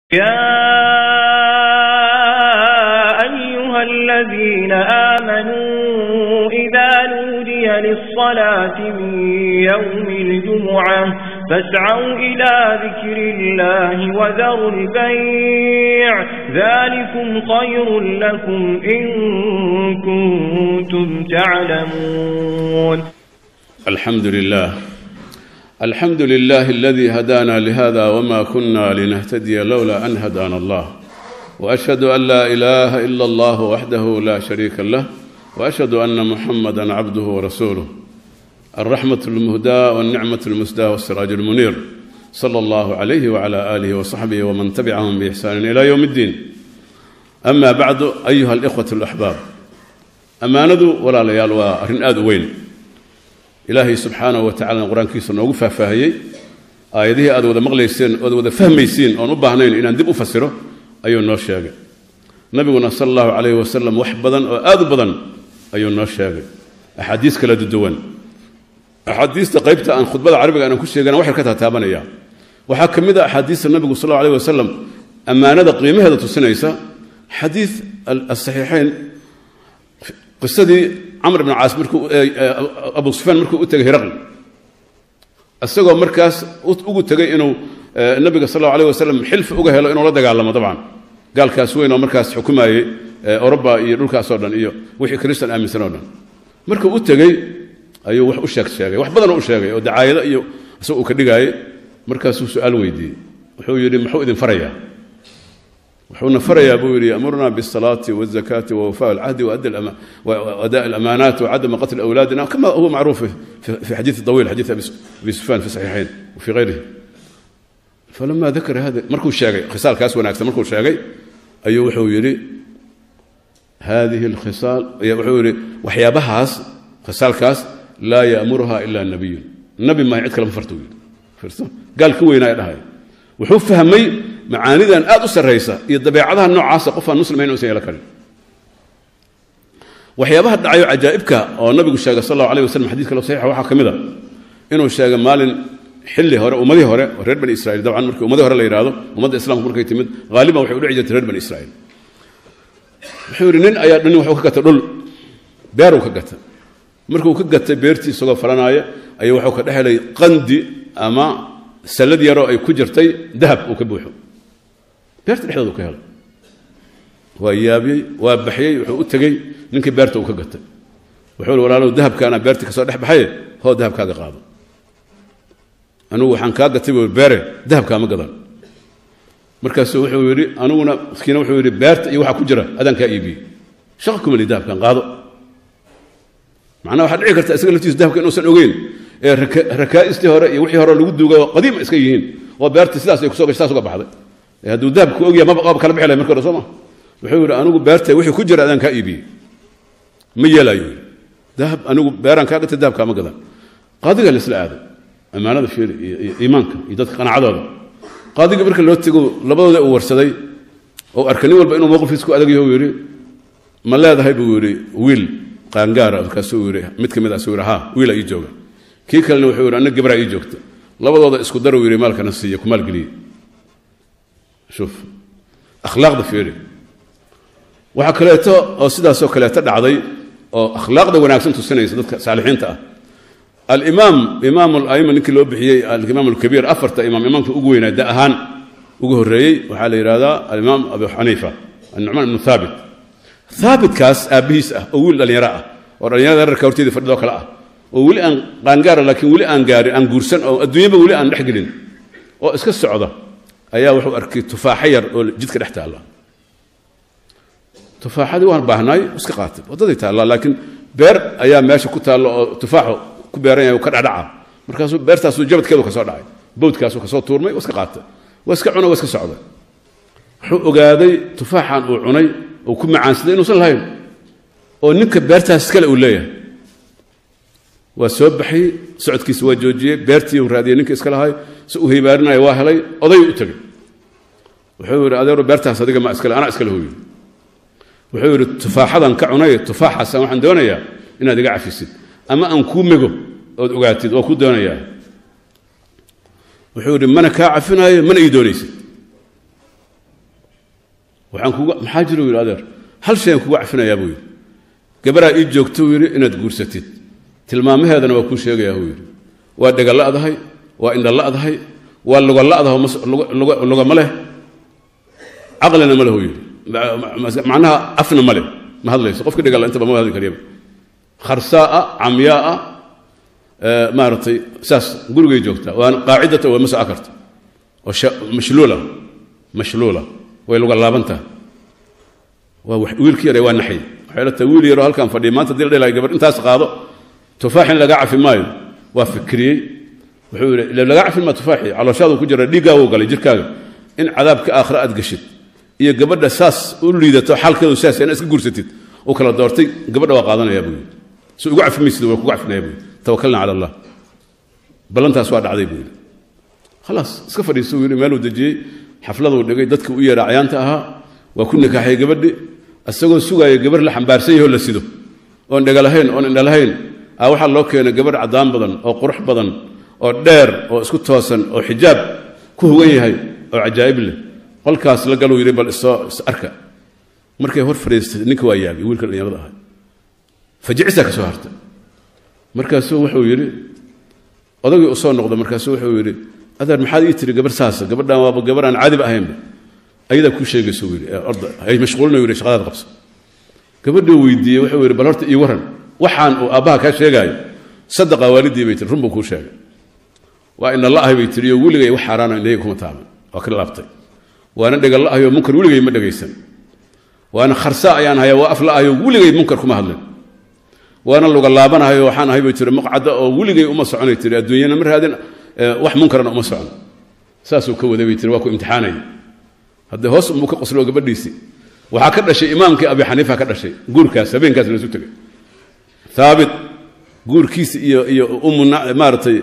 يا أيها الذين آمنوا إذا نودي للصلاة من يوم الجمعة فاسعوا إلى ذكر الله وذروا البيع ذلكم خير لكم إن كنتم تعلمون. الحمد لله الذي هدانا لهذا وما كنا لنهتدي لولا أن هدانا الله، وأشهد أن لا إله إلا الله وحده لا شريك له، وأشهد أن محمدا عبده ورسوله الرحمة المهداة والنعمة المسداة والسراج المنير، صلى الله عليه وعلى آله وصحبه ومن تبعهم بإحسان إلى يوم الدين. أما بعد أيها الإخوة الأحباب، أمانة ولا ليال وأرن آذوين إلهي سبحانه وتعالى القرآن كيسا نوغو فاهيي آياته أدو ذا مغليسين أدو ذا فهميسين أو نباهنين إن ندب أفسره أيو النوشياغي نبينا صلى الله عليه وسلم وحبضا وآذو بضا أيو النوشياغي أحاديث كلا ددوان أحاديث تقيبت عن خطبة العربية أنا كل شيء أنا وحر كتها تابنا إياه وحكم ذا أحاديث النبي صلى الله عليه وسلم أما ندى قيمة هذا تسنيسا حديث الصحيحين قصدي عمرو بن عاص مركو أبو سفيان مركو أتجه هرقل السجوا مركز أتجه إنه النبي صلى الله عليه وسلم حلف أجه له إنه لا دجال طبعا قال كاسوين ومركز حكومة أوروبا يروح كاسودان إياه وحي كريستيان آمن سنودا مركو أتجه أيوه وح أشاك شاقي وح بدنا أشاقي ودعاية أيوه سوق كدجاي مركز سؤال ويدي وحو يري محو إذن فريا وحونا فريا بوري أمرنا بالصلاة والزكاة ووفاء العهد وأداء الأمانات وعدم قتل أولادنا كما هو معروف في حديث طويل حديث أبي سفيان في الصحيحين وفي غيره. فلما ذكر هذا مركو الشاقي خصال كاس وناكس مركو الشاقي أيوه وحو يري هذه الخصال وحو يري وحيا بحاس خصال كاس لا يأمرها إلا النبي ما يعد كلام فرتوي قال كوينا هاي وحو فهمي معانيدا aad u sareysa iyo dabeecadaha noocaas qof aan muslimin oo sayla karin waxyaabaha dhacayo ajaa'ibka oo nabigu sheegay sallallahu alayhi wasallam xadiis kale saxiix waxa kamida inuu sheegay maalin xilli hore ummadii hore reer bani Israa'iil dabcan markii ummadii hore la yiraahdo ummadda islaamku markay timid qaaliban waxay u dhici jirtay reer bani Israa'iil wuxuu nin ayaa dhan wuxuu ka gatay dhul beer uu ka gatay markuu ka gatay beertii isagoo faranaya ayuu wuxuu ka dhaxlay qandi ama salad yaro ay ku jirtay dahab uu ka buuxo beerta dhexdooda ka helay waa yaabiyay waa baxiyay wuxuu u tagay ninkii beerta uu ka gatay wuxuu walaalow dahabkaana beerta ka soo dhex baxay hoo dahabkaaga qaado anigu waxaan ka gatay beere dahabka ma gadan markaas wuxuu yiri aniguna skiina wuxuu yiri beerta iyo waxa ku jira adan ka iibi shaqo kuma dahabkan qaado macna waxa dhici karta isaga laftiisa dahabka inuu san ogeyn ee rakaa'istii hore iyo wixii hore lagu duugay qadiim iska yihiin oo beerta sidaas ay ku soo gashay uga baxday هذا ذهب كوجي ما بقى بكلام حلا مركز رسمه وحول أنا أقول بيرته وحي كجرا أذن كايبي ميلا يوي ذهب أنا أقول بيران كاقت الذهب كام كذا قاضي قال لسه هذا أما أنا في إيمانك يدك أنا عذاب قاضي قبلك اللي تقول لبضة ورسدي أو أركني والبينه موقف يسكو أدقي هو يري ما لا ذهب يوري ويل قانجارة كسوري متك مذا سوري ها ويلا يجوجا كي كلنا وحول أنا قبر يجوجت لبضة اسكو درو يري مالك نسيه كمال قليل شوف أخلاق ضفيري وحكلته أو سيدا سو كلته دعضي أو أخلاق ده وناكسن تسنة يصدق صالحين تأ إمام الأئمة نك لو بحيي الإمام الكبير أفرت إمام أقوينا دهان أقوه الرئي وحال إرادة الإمام أبو حنيفة النعمان بن ثابت كاس أبيس أقول اللي يراه ورا يرى الركورتي ده فرد وكلا وولي أن قانجار لكن ولي أن جاري أن جورسن أو الدنيا بولي أن نحجلين أو إسكت السعودة ayaa wuxuu arkay tufaax yar oo jidka dhex taala tufaaxadu waan baahnay iska qaatay wadadii taala laakiin beer ayaa meesha ku taalo oo tufaaxu ku beeran yahay ka dhacdhaca markaas beertaas jabadkeedu ka soo dhacay boodkaas ka soo tuurmay iska qaatay iska cunay iska socday wuxuu ogaaday tufaaxan uu cunay oo ku macaansaday inuu san lahayn oo ninka beertaas kale uu leeyahay waa soo baxay socodkiisa waa joojiyay beertii uu raadiyay ninka iska lahay si uu heebaarinayo waa helay oday u tagay wuxuu yiri adeero beertaas adiga ma iska ana iska lahoyo wuxuu yiri tufaaxadan ka cunay tufaaxaas waxaan doonayaa inaad iga cafisid ama aan ku mego oo ogaatid oo ku doonayaa wuxuu yiri mana ka cafinayo mana ii doonaysid waxaan kuga maxaa jiro wiil adeer hal shay aan kuga cafinayaa buu yiri gabaraa ii joogto yiri inaad guursatid tilmaamaheedana waa ku sheegayaa buu yiri waa dhagalaadahay waa indhalaadahay waa lugalaadahay lugama leh aqlina ma leh yiri macnaha afna ma leh ma hadlayso qofka dhagala inta ma hadli kariyo kharsaa amyaa maartay saas gurigay joogtaa waan qaacidada waa masaakarta oo mashluula way luga laabanta waa wiilkii yar waa naxay waxay la wiil yar halkan fadhiyo maanta dil dheelay gabar intaas qaado tufaaxin laga cafi maayo waa fikriyay wuxuu yiri laga cafi ma tufaaxi calooshaadu ku jira dhiiga uu galay jirkaaga in cadaabka aakhira aad gashid iyo gabadha saas u liidato xalkeedu saas in iska guursatid oo kala doortay gabadha waa qaadanaya buu soo ugu cafi miisida waa ku cafinaya buu tawakkalna ala allah balantaas waa dhacday buu خلاص iska fadhiiso wiil meel uu dajiyay xafladu dhigay dadka u yeeray cayaanta aha waa ku nikaxay gabadhi asagoo sugaaya gabar la xambaarsan yahay la sido oo dhagalahayn oo indhalahayn waxa loo keenay gabar cadaan badan oo qurux badan oo dheer oo isku toosan oo xijaab ku hugan yahay oo ajaa'ib leh qolkaas la galo yiri bal isoo arka markay hor fariistay ninka waa yaabay wiilka dhalinyarada ah fajicisa ka soo hartay markaas wuxuu yiri odagii u soo noqday markaas wuxuu yiri adar maxaad ii tiri gabar saasa gabadhan waa gabar aan caadi ahayn ayada ku sheegayso wiil arda ay mashquulna wiil shaqada qabso gabadhu weydiiyay wuxuu yiri bal horta ii waran waxaan uu aabaha ka sheegay sadaqa waalidii bay tiri runbu ku sheegay waa in Allah ay tiri wiilgay wax xaraana inay kuma taaban waa kala laabtay waana dhagal Allah ayo munkar wiilgay ma dhageysan waana kharsa ayaan haya waa afla ayo wiilgay munkar kuma hadlan waana luga laabanayo waxaan ahay bay tiri maqcada oo wiilgay uma soconay tiri adduunyada mar haadin wax munkarna uma socon saasuu ka waday tiri waa ku imtixaanay hadda hoos uu ka qoslo gabadhiisi waxa ka dhashay imaamkii Abi Xaniifa ka dhashay guurkaas habeenkaas la soo tagay thaabit guurkiisa iyo maartay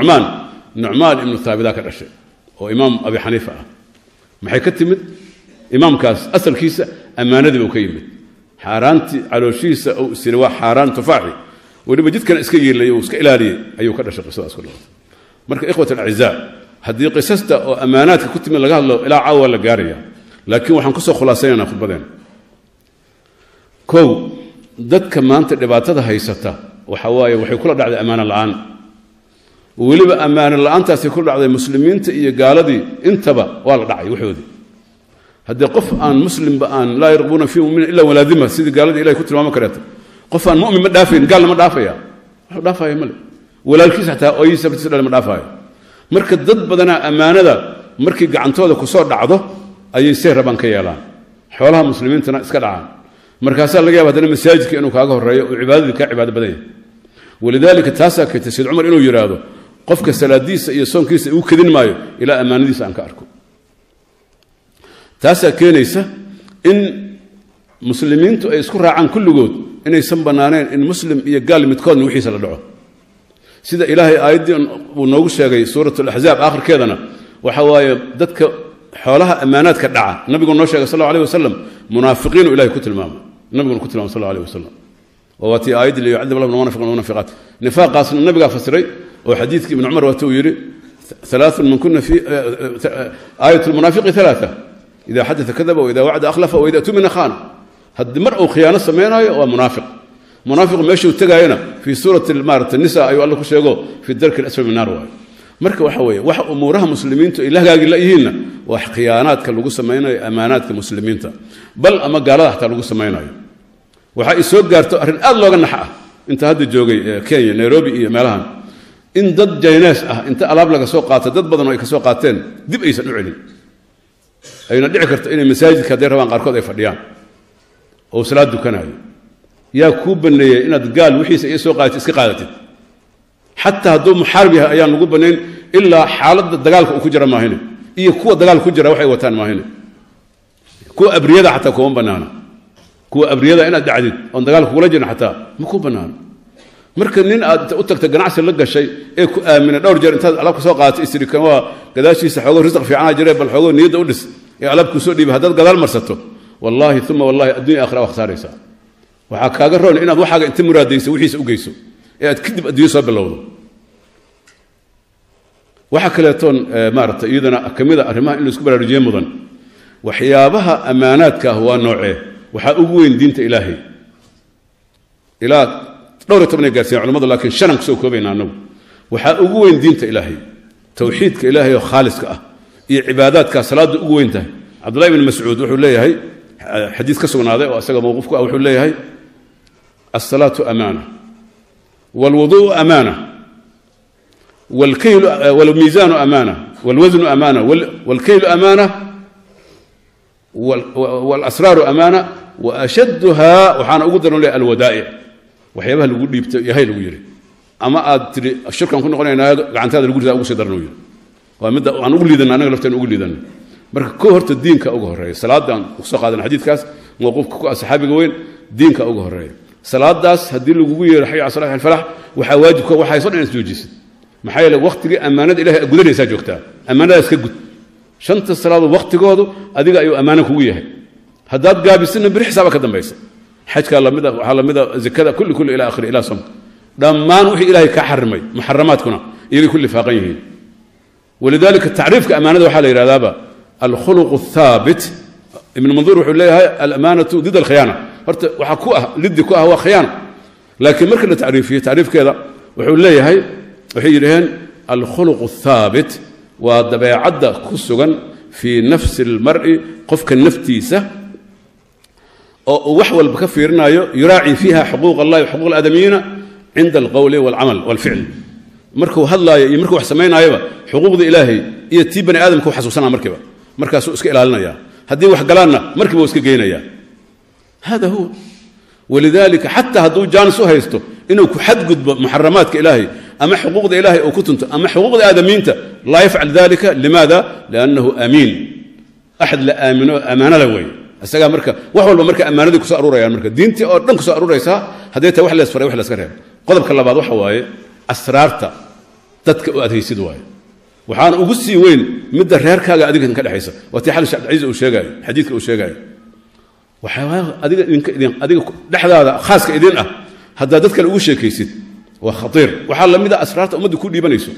Nu'man ibn Thaabit ka dhashay oo imaam Abi Xaniifa ah maxay ka timid imaamkaas asalkiisa amaanadii uu ka yimid xaaraanti calooshiisa oo sir waa xaaraan tufaaxi waliba jidkan iska yeelay oo iska ilaaliyay ayuu ka dhashay qisadaas kullu marka ikhwata al-a'izaa hadii qisasta oo amaanaadka ku timid laga hadlo ilaa caawa la gaaraya laakiin waxaan ku soo khulaasaynaa khudbadeen koow dadka maanta dhibaatada haysata waxa waaye waxay kula dhacday amaana la'aan waliba amaana la'aantaasi ku dhacday muslimiinta iyo gaaladii intaba waa la dhacay waxoodii hadii qof aan muslimba aan la yarquna fi mu'min illa walaadima sidii gaaladii ilaahay ku tilmaamo kareeto qof aan mu'min ma dhaafin gaal ma dhaafaya wuxuu dhaafaya male walaalkiis xataa oo ay sabti ma dhaafaayo marka dad badana amaanada markii gacantooda ku soo dhacdo ayay see raban ka yeelaan xoolaha muslimiintana iska dhacaan markaas laga yaabaa hadana masaajidka inuu kaaga horeeyo oo cibaadada ka cibaado badan yahay walidaalika taasa ka tasiid umar inuu yiraahdo qofka salaadiisa iyo soonkiisa uu kadin maayo ila amaanadiisa aan ka arko taasa keenaysa in muslimiintu ay isku raacaan kulligood inay san banaaneen in muslim iyo gaal midkoodna wixiisa la dhaco sida ilaahay aayadii uu noogu sheegay suuratul ahzaab aakhirkeedana waxa waaye dadka xoolaha amaanaadka dhaca nabigu noo sheegay sallallahu alayhi wasallam munaafiqiin ilaahay ku tilmaamay nabigu ku tilmaamay sallallahu alayhi wasallam وواتي آيات اللي يعذب الله المنافقين والمنافقات نفاق أصلا النبي قال فسري وحديث ابن عمر وتويري ثلاث من كنا في آية المنافق ثلاثة إذا حدث كذب وإذا وعد أخلف وإذا اؤتمن خان هذا مرء خيانة سمينا ومنافق منافق ماشي وتجاهنا في سورة المارة النساء أيها الله كشيء في الدرك الأسفل من النار مركب وحوي أمورها مسلمين إلا قال لنا وخيانات كاللجو سمينا أمانات كمسلمين بل أما قالها حتى اللجو سمينا waxa ay soo gaarto arin aad looga naxaa inta hadda joogay Kenya Nairobi iyo meelahan in dad jaynaas ah inta alaab laga soo qaato dad badan oo ay ka soo qaateen dib aysan u celin ayna dhici karto inay masaajidka hadday rabaan qaarkood ay fadhiyaan oo salaad dukanayo yaa ku baneeyay inaad gaal wixiisa ay soo qaadatid iska qaadatid hatta hadduu muxaarib yahay ayaan lagu baneyn ilaa xaaladda dagaalka uu ku jira maahine iyo kuwa dagaal ku jira waxay wataan maahine kuwa abriyada xataa kuma banaana kuwa abriyada inaad dhacdid oo dagaal kula jirna xataa ma ku banaan marka nin aad u tagta ganacsi la gashay ee ku aamina dhowr jeer intaad alaab soo qaadatay isrikan waa gadaashiisa xogo risq fiican jiray bal xogo niyada u dhis ee alaab ku soo dhiibay hadad gadaal marsato wallahi thumma wallahi adduunyo aakhira wax saaraysa waxa kaaga roon inaad waxaaga inta muraadayso wixiisa u geyso ee aad kadib adduunyo soo bilowdo waxa kale toon maarta iyadana kamida arrimaha in la isku baraarujiyo mudan waxyaabaha amaanaadka waa noocee waxa ugu weyn diinta ilaahay ilaa dhowr toban gaarsiin culimadu laakiin shan ku soo koobayna anagu waxa ugu weyn diinta ilaahay tawxiidka ilaahay oo khaaliska ah iyo cibaadaadka salaada ugu weyn tahay Abdullah ibn Mas'ud wuxuu leeyahay xadiis ka sugnaaday oo asaga mowqifku ah wuxuu leeyahay as-salatu amana wal wudu' amana wal kayl wal mizan amana wal wazn amana wal kayl amana wal asrar amana wa ashaddaha wa hana ugu daran al wada'i waxyaabaha lagu dhiibto yahay lagu yiri ama aad tiri shirkan ku noqonaynaa gacantaada lagu ridaa ugu soo darno yiri waa mid aan ugu liidana anaga lafteen ugu liidana marka ko horta diinka ugu horeeyo salaadan ku soo qaadan xadiidkaas mowqifka ku asxaabiga weyn diinka ugu horeeyo salaadaas hadii lagu yeero hayya salaah al-falah waxa waajib ka waxa soo dhan isjoojisid maxaa yeelay waqtiga amaanada ilaahay gudanaysa joogtaa amaanadaas ka gud shanta salaado waqtigoodu adiga ayuu amaana kugu yahay hadaad gaabisina bir xisaab ka dambaysa xajka lamida waxa lamida zakada kulli ila akhir ila sam dhamaan wixii ilaahay ka xarimay muharramaadkuna iyaga kulli faaqan yihiin ولذلك التعريف كأمانة وحالة إرادابا الخلق الثابت ابن منظور وحول لها الأمانة ضد الخيانة وحكوها لدكوها هو خيانة لكن مركز التعريف تعريف كذا وحول لها وحي لهن الخلق الثابت ودبا عدى كسوغا في نفس المرء قفك النفتيسة وحول بكفيرنا يراعي فيها حقوق الله وحقوق الآدميين عند القول والعمل والفعل markuu hadlaayo iyo markuu wax sameeynaayba xuquuqda ilaahay iyo tii bani aadamku xasuusana markaas uu iska ilaalinaya hadii wax galaana markiiba iska geenaya hada huwa ولذلك حتى هذو جانس هيستو انه كحد قد محرمات الهي اما حقوق الهي او كنت اما حقوق الادميين لا يفعل ذلك لماذا لانه امين احد لا امنه امانه لوي اسغا marka wax walba marka amaanadu ku soo aruurayaan marka diintii oo dhan ku soo aruuraysa hadeeta wax la isfaray wax la iska reeb qodobka labaad waxa waaye asraarta dadka u adhaysid waayo waxaan ugu sii weyn midda reerkaaga adiga ka dhaxaysa watii xal Sheekh Ciise uu sheegay xadiidka uu sheegay waxa adiga dhaxdaada khaaska idin ah hadaa dadka ugu sheekaysid waa khatir waxa la mid ah asraarta umadu ku dhiibanayso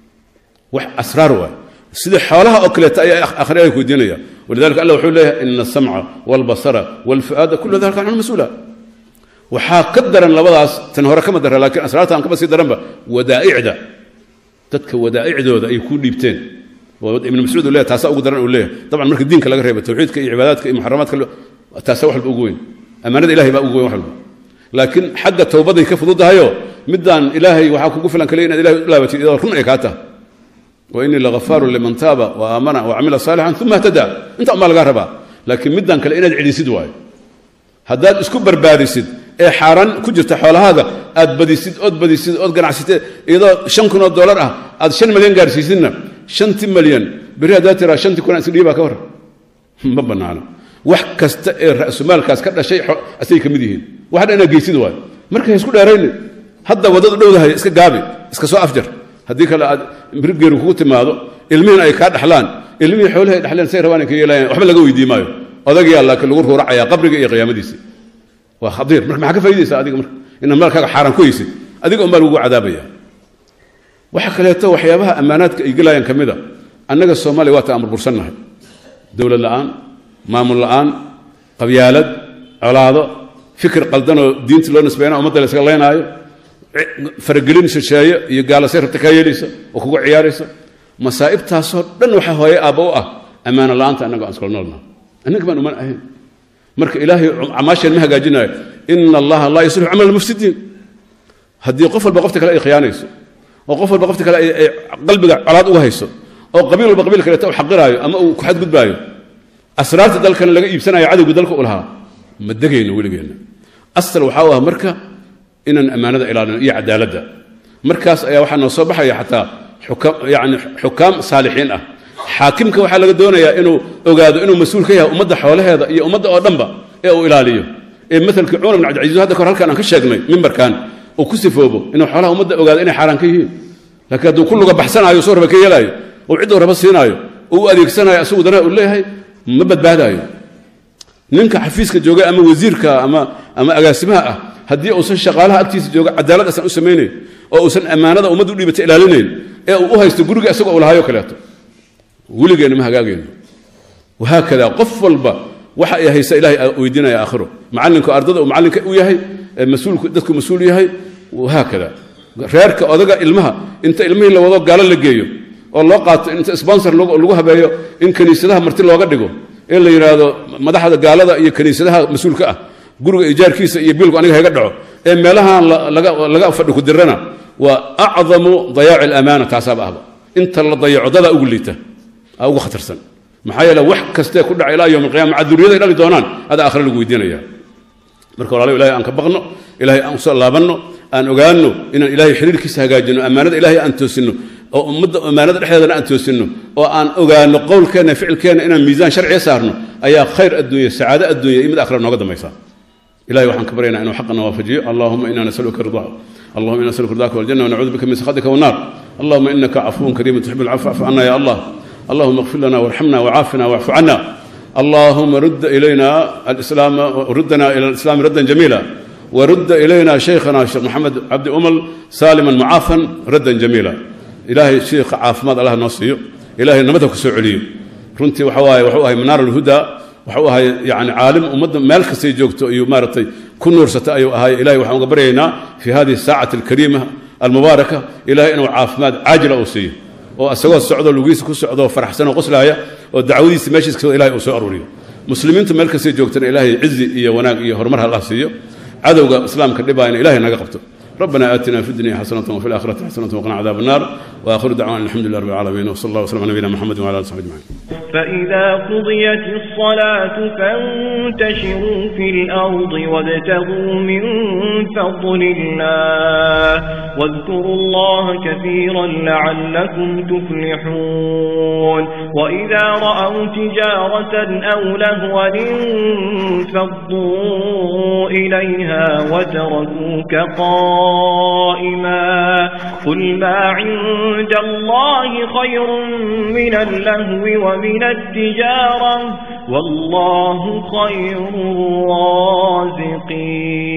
wax asraar waayo sida xoolaha oo kale ay akhriyo ku diinaya ولذلك الله وحول له ان السمع والبصر والفؤاد كل ذلك عن المسؤول waxaa ka daran labadaas tan hore kama daran laakiin asraarta aan ka basii daranba wadaa'icda dadka wadaa'icdooda ay ku dhiibteen ibn Mas'ud leeyahay taasa ugu daran oo leeyahay taban marka diinka laga reebo tawxiidka iyo cibaadadka iyo muharramaadka taasa wax ugu weyn amaanada ilaahay baa ugu weyn wax walba laakiin xagga tawbaday ka fududahayo midaan ilaahay waxa kugu filan kale inaad ilaahay u laabatid idoo run ay ka tahay wa inni laghafaaru liman taaba wa aamana wa amila salihan thumma ihtada inta ma laga rabaa laakiin midaan kale inaad cilisid waayo hadaad isku barbaadisid ee xaaran ku jirta xoolahaada aad badisid ood ganacsatay iyadoo $5,000 ah aad 5 milyan gaarsiisidna 5 milyan bari hadaad tira 5 kun isdhiiba ka war ma banaana wax kasta ee ra'sumaalkaas ka dhashay asay kamid yihiin waxa dhan geesid waay marka isku dheerayna hadda wadada dhowdahay iska gaabi iska soo afjar hadii kale aad birgeeru kugu timaado ilmihin ay ka dhaxlaan ilmihi xoolaha ay dhaxlaan say rabaan ka yeelayaan waxba laga weydiimaayo odaga laakiin lagu ruuracaya qabriga iyo qiyaamadiisa waa khadir marka maxaa ka faa'iideysa adiga marka in maalkaaga xaraan ku haysid adiga umbaa lagu cadaabaya waxa kale oo waxyaabaha amaanaadka ay galayaan kamida annaga Soomaaliya waa taamur bursanahay dawlad la'aan maamul la'aan qabyaalad colaado fikir qaldan oo diinta loo nisbeeyay ummadda la iska leenaayo fargelin shisheeye iyo gaalasay rabta ka yeelaysa oo kugu ciyaaraysa masaa'ibtaas oo dhan waxa hooyay aabo ah amaana la'aanta annaga aan iska noolnahay annaga baan uman ahayn marka ilaahay amaasheen ma hagaajinayo inna allaha la yuslihu amal al-mufsidin hadii qof walba qofta kale ay khiyaanayso oo qof walba qofta kale ay qalbiga calaad uga hayso oo qabiil walba qabiil kale uu xaqiraayo ama uu ku xad gudbaayo asraarta dalkan laga iibsanayo cadawga dalka u lahaa ma dagayno weligeena asal waxa uu marka inaan amaanada ilaalino iyo cadaaladda markaas ayaa waxa noo soo baxaya xataa xukam saalixiin ah حاكمك waxa laga doonayaa inuu ogaado inuu mas'uul ka yahay ummadda xoolaheeda iyo ummadda oo dhanba ee uu ilaaliyo ee midalka Umar ibn Abd al-Aziz hadda kor halkan aan ka sheegnay minbarkan oo ku sifoobo inuu xoolaha ummadda ogaado inay xaraan ka yihiin laakiin haduu kulluga baxsanayo soo raba ka yeelayo oo cid raba siinaayo oo adeegsanayo asagu dana u leeyahay ma badbaadayo ninka xafiiska jooga ama wasiirka ama agaasimaha ah hadii uu san shaqaalaha agtiisa jooga cadaalad asan u sameeyay oo uu san amaanada ummadda u dhibata ilaalinay ee uu haysto guriga asagoo u lahayo kaleeto wiligeena ma hagaagayno وهكذا قفل با waxa ay haysa ilaahay weydiinaya aakhiro macalinku ardada oo macalinka u yahay mas'uulku dadku mas'uul yahay وهكذا reerka odaga ilmaha inta ilmihii la wado gaalo la geeyo oo loo qaato inta sponsor lagu habeeyo in kaniisadaha marti looga dhigo ee la yiraahdo madaxda gaalada iyo kaniisadaha mas'uulka ah guriga ijaarkiisa iyo biilku aniga hayga dhaco ee meelaha laga fadhi ku dirana waa a'zamu dayac al-amana taasaba ahba inta la dayaco dada ugu liita ugu khatarsan maxaa yeelay wax kaste ku dhacay ilaa yawm qiyaamah aduriyada ilaa doonaan hada aakhir lagu weydiinaya marka walaalahay ilaahay aan ka baqno ilaahay aan soo laabanno aan ogaano inaan ilaahay xiriirkiisa hagaajino amaanada ilaahay aan toosino oo ummadda amaanada dhexdeeda aan toosino oo aan ogaano qowlkeena ficilkeena inaan miisaan sharci saarno ayaa khayr adduunyo saacada adduunyo iyo mid aakhir nooga dambaysa ilaahay waxaan ka baryaynaa inuu xaqna waafajiyo allahumma inna nas'aluka ridha اللهم إنا نسألك رضاك والجنة ونعوذ بك من سخطك والنار اللهم إنك عفو كريم تحب العفو فاعف عنا يا الله اللهم اغفر لنا وارحمنا وعافنا واعف عنا اللهم رد إلينا الإسلام ردنا إلى الإسلام ردا جميلا ورد إلينا شيخنا الشيخ محمد عبد أمل سالما معافا ردا جميلا إلهي الشيخ عاف ماذا الله نصيه إلهي نمتك سعلي رنتي وحواي منار الهدى وحواي يعني عالم ومد مالك سيجوكتو أيو مارتي كن نورسة أيو هاي إلهي وحنا قبرينا في هذه الساعة الكريمة المباركة إلهي إنه عاف ماد عاجل أوصيه وأسوأ السعودة ولويس كل السعودة وفرح سنة وقصلها ودعوذي سماشي إلهي أوصي أروري مسلمين تمالك سيجوكتنا إلهي عزي إيا وناق إيا هرمرها الله سيو عدو إسلام كاللباين إلهي ناقبته ربنا آتنا في الدنيا حسنة وفي الآخرة حسنة وقنا عذاب النار وآخر دعوانا الحمد لله رب العالمين وصلى الله وسلم على نبينا محمد وعلى آله وصحبه أجمعين. فإذا قضيت الصلاة فانتشروا في الأرض وابتغوا من فضل الله واذكروا الله كثيرا لعلكم تفلحون وإذا رأوا تجارة أو لهوا انفضوا إليها وتركوك قائما قل ما عند الله خير من اللهو ومن التجارة والله خير الرازقين.